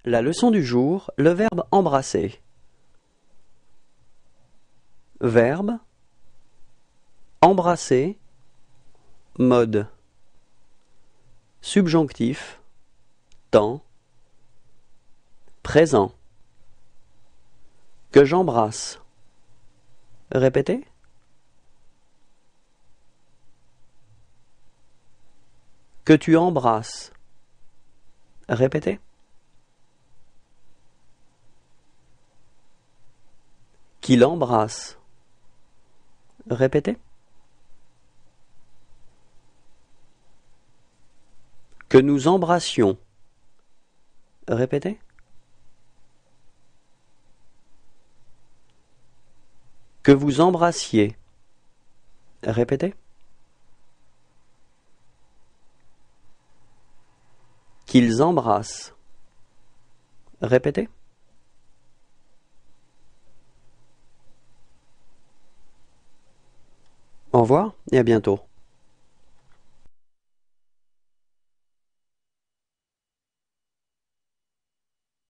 La leçon du jour, le verbe embrasser. Verbe, embrasser, mode. Subjonctif, temps, présent. Que j'embrasse. Répétez. Que tu embrasses. Répétez. Qu'il embrasse. Répétez. Que nous embrassions. Répétez. Que vous embrassiez. Répétez. Qu'ils embrassent. Répétez. Au revoir et à bientôt.